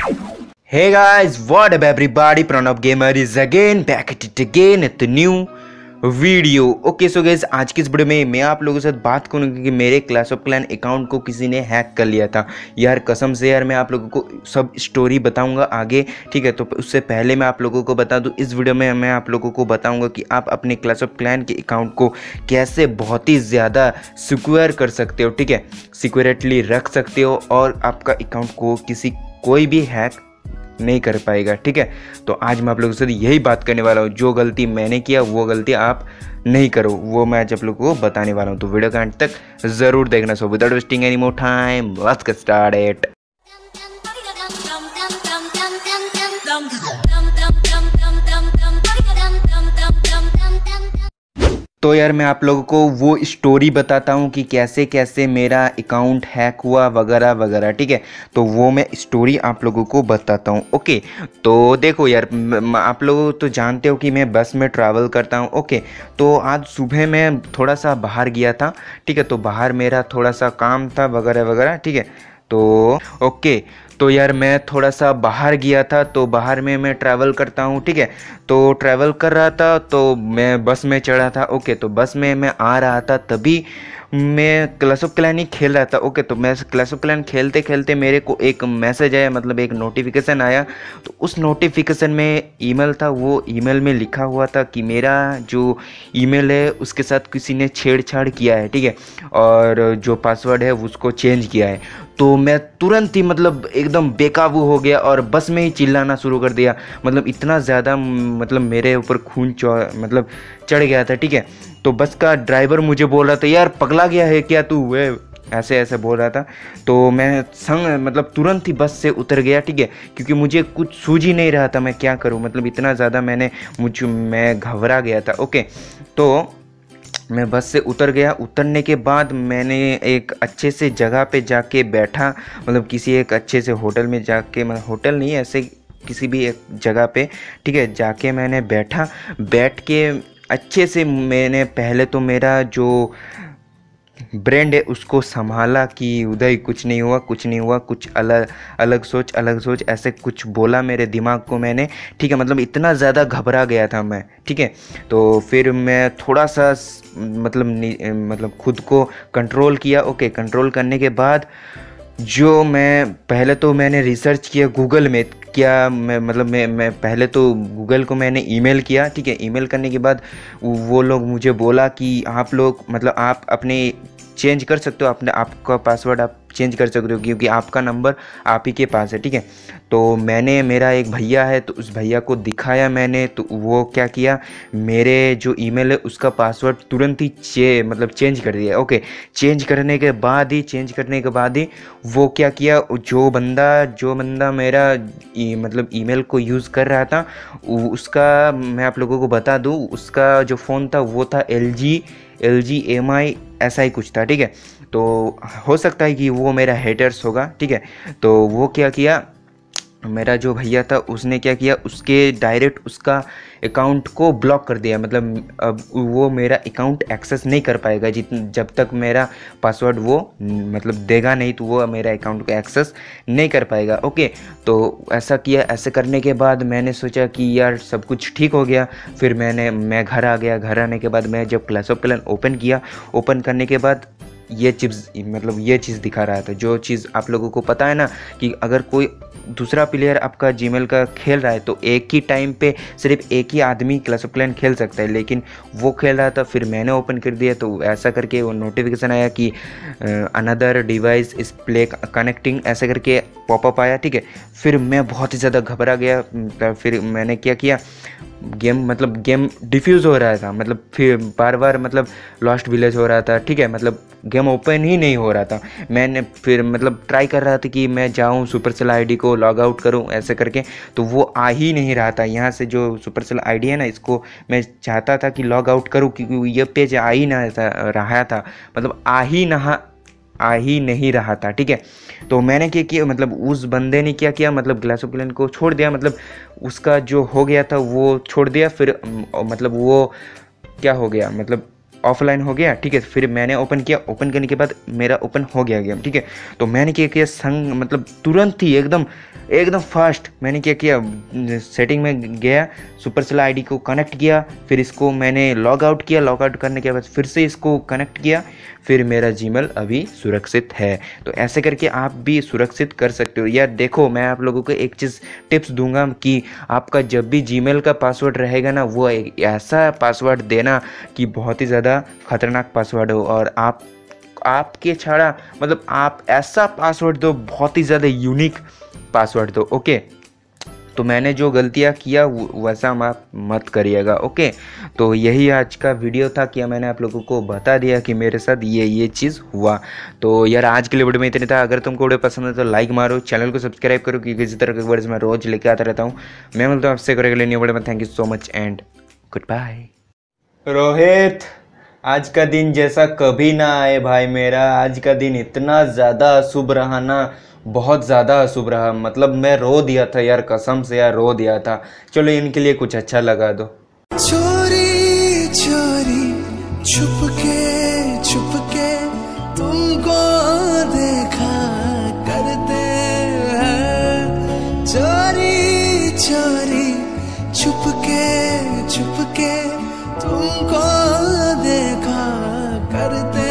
Hey guys, what up everybody? Pranab Gamer is again back at it again at the new video. Okay so guys, आज की इस video में मैं आप लोगों के साथ बात करूंगा कि मेरे क्लैश ऑफ क्लैन अकाउंट को किसी ने हैक कर लिया था। यार कसम से यार मैं आप लोगों को सब स्टोरी बताऊंगा आगे, ठीक है। तो उससे पहले मैं आप लोगों को बता दूं, इस वीडियो में मैं आप लोगों को बताऊंगा कि आप अपने क्लैश ऑफ क्लैन के अकाउंट को कैसे बहुत ही ज़्यादा सिक्योर कर सकते हो, ठीक है। सिक्योरिटली रख सकते हो और आपका अकाउंट को कोई भी हैक नहीं कर पाएगा, ठीक है। तो आज मैं आप लोगों से यही बात करने वाला हूँ। जो गलती मैंने किया वो गलती आप नहीं करो, वो मैं आज आप लोगों को बताने वाला हूँ। तो वीडियो का अंत तक ज़रूर देखना। So without wasting any more time, let's get started. तो यार मैं आप लोगों को वो स्टोरी बताता हूँ कि कैसे कैसे मेरा अकाउंट हैक हुआ वगैरह वगैरह, ठीक है। तो वो मैं स्टोरी आप लोगों को बताता हूँ। ओके, तो देखो यार, आप लोग तो जानते हो कि मैं बस में ट्रैवल करता हूँ। ओके, तो आज सुबह मैं थोड़ा सा बाहर गया था, ठीक है। तो बाहर मेरा थोड़ा सा काम था वगैरह वगैरह, ठीक है। तो ओके, तो यार मैं थोड़ा सा बाहर गया था, तो बाहर में मैं ट्रैवल करता हूँ, ठीक है। तो ट्रैवल कर रहा था तो मैं बस में चढ़ा था। ओके, तो बस में मैं आ रहा था, तभी मैं क्लैश ऑफ क्लैन ही खेल रहा था। ओके, तो मैं क्लैश ऑफ क्लैन खेलते खेलते मेरे को एक मैसेज आया, मतलब एक नोटिफिकेशन आया। तो उस नोटिफिकेशन में ईमेल था, वो ईमेल में लिखा हुआ था कि मेरा जो ईमेल है उसके साथ किसी ने छेड़छाड़ किया है, ठीक है। और जो पासवर्ड है उसको चेंज किया है। तो मैं तुरंत ही मतलब एकदम बेकाबू हो गया और बस में ही चिल्लाना शुरू कर दिया। मतलब इतना ज़्यादा मतलब मेरे ऊपर खून मतलब चढ़ गया था, ठीक है। तो बस का ड्राइवर मुझे बोल रहा था, यार पगला गया है क्या तू, वे ऐसे ऐसे बोल रहा था। तो मैं मतलब तुरंत ही बस से उतर गया, ठीक है, क्योंकि मुझे कुछ सूझ ही नहीं रहा था मैं क्या करूं। मतलब इतना ज़्यादा मैं घबरा गया था। ओके, तो मैं बस से उतर गया। उतरने के बाद मैंने एक अच्छे से जगह पे जाके बैठा, मतलब किसी एक अच्छे से होटल में जाके, मतलब होटल नहीं, ऐसे किसी भी एक जगह पे, ठीक है, जाके मैंने बैठ के अच्छे से मैंने पहले तो मेरा जो ब्रेंड है उसको संभाला कि उदय कुछ नहीं हुआ, कुछ अलग सोच ऐसे कुछ बोला मेरे दिमाग को मैंने, ठीक है। मतलब इतना ज़्यादा घबरा गया था मैं, ठीक है। तो फिर मैं थोड़ा सा मतलब खुद को कंट्रोल किया। ओके, कंट्रोल करने के बाद जो मैं पहले तो मैंने रिसर्च किया गूगल में, क्या मैं पहले तो गूगल को मैंने ईमेल किया, ठीक है। ईमेल करने के बाद वो लोग मुझे बोला कि आप लोग मतलब आप अपने चेंज कर सकते हो, अपने आपका पासवर्ड आप चेंज कर सकते हो क्योंकि आपका नंबर आप ही के पास है, ठीक है। तो मैंने, मेरा एक भैया है तो उस भैया को दिखाया मैंने, तो वो क्या किया, मेरे जो ईमेल है उसका पासवर्ड तुरंत ही चेंज कर दिया। ओके, चेंज करने के बाद ही वो क्या किया, जो बंदा मेरा मतलब ईमेल को यूज़ कर रहा था, उसका मैं आप लोगों को बता दूं, उसका जो फ़ोन था वो था LG MI ऐसा ही कुछ था, ठीक है। तो हो सकता है कि वो मेरा हेटर्स होगा, ठीक है। तो वो क्या किया, मेरा जो भैया था उसने क्या किया, उसके डायरेक्ट उसका अकाउंट को ब्लॉक कर दिया। मतलब अब वो मेरा अकाउंट एक्सेस नहीं कर पाएगा जब तक मेरा पासवर्ड वो मतलब देगा नहीं, तो वो मेरा अकाउंट को एक्सेस नहीं कर पाएगा। ओके, तो ऐसा किया। ऐसे करने के बाद मैंने सोचा कि यार सब कुछ ठीक हो गया। फिर मैं घर आ गया। घर आने के बाद मैं जब क्लैश ऑफ क्लैन ओपन किया, ओपन करने के बाद ये चीज़ दिखा रहा था, जो चीज़ आप लोगों को पता है ना कि अगर कोई दूसरा प्लेयर आपका जीमेल का खेल रहा है तो एक ही टाइम पे सिर्फ एक ही आदमी क्लैश ऑफ क्लैन खेल सकता है, लेकिन वो खेल रहा था। फिर मैंने ओपन कर दिया तो ऐसा करके वो नोटिफिकेशन आया कि another device is play connecting, ऐसे करके पॉपअप आया, ठीक है। फिर मैं बहुत ही ज़्यादा घबरा गया। फिर मैंने क्या किया, गेम डिफ्यूज़ हो रहा था, मतलब फिर बार बार मतलब लॉस्ट विलेज हो रहा था, ठीक है। मतलब गेम ओपन ही नहीं हो रहा था। मैंने फिर मतलब ट्राई कर रहा था कि मैं जाऊं सुपरसेल आईडी को लॉग आउट करूं ऐसे करके, तो वो आ ही नहीं रहा था। यहाँ से जो सुपरसेल आईडी है ना, इसको मैं चाहता था कि लॉग आउट करूं क्योंकि ये पेज आ ही ना रहा था, मतलब आ ही नहीं रहा था, ठीक है। तो मैंने क्या किया, मतलब उस बंदे ने क्या किया, मतलब क्लैश ऑफ क्लैन को छोड़ दिया, मतलब उसका जो हो गया था वो छोड़ दिया। फिर मतलब वो क्या हो गया, मतलब ऑफलाइन हो गया, ठीक है। फिर मैंने ओपन किया, ओपन करने के बाद मेरा ओपन हो गया गेम, ठीक है। तो मैंने क्या किया, संग मतलब तुरंत ही एकदम फास्ट मैंने क्या किया, सेटिंग में गया, सुपरसेल आईडी को कनेक्ट किया, फिर इसको मैंने लॉग आउट किया, लॉग आउट करने के बाद फिर से इसको कनेक्ट किया, फिर मेरा जीमेल अभी सुरक्षित है। तो ऐसे करके आप भी सुरक्षित कर सकते हो। यार देखो, मैं आप लोगों को एक चीज़ टिप्स दूंगा कि आपका जब भी जीमेल का पासवर्ड रहेगा ना, वो एक ऐसा पासवर्ड देना कि बहुत ही ज़्यादा खतरनाक पासवर्ड हो, और आपके छाड़ा मतलब आप ऐसा पासवर्ड दो, बहुत ही ज़्यादा यूनिक पासवर्ड दो, ओके। तो मैंने जो गलतियाँ किया वैसा आप मत करिएगा, ओके। तो यही आज का वीडियो था कि मैंने आप लोगों को बता दिया कि मेरे साथ ये चीज़ हुआ। तो यार आज के लिए वीडियो में इतने था। अगर तुमको वीडियो पसंद है तो लाइक मारो, चैनल को सब्सक्राइब करो, क्योंकि इसी तरह के वीडियोस मैं रोज लेके आता रहता हूँ। मैं मिलता हूँ आपसे करेंगे न्यू वीडियो में। Thank you so much and goodbye. Rohit, आज का दिन जैसा कभी ना आए भाई मेरा। आज का दिन इतना ज़्यादा अशुभ रहा ना, बहुत ज़्यादा अशुभ रहा, मतलब मैं रो दिया था यार, कसम से यार रो दिया था। चलो इनके लिए कुछ अच्छा लगा दो। चोरी चोरी छुप के तुमको देखा करते हैं। चोरी चोरी छुप के तुमको देखा करते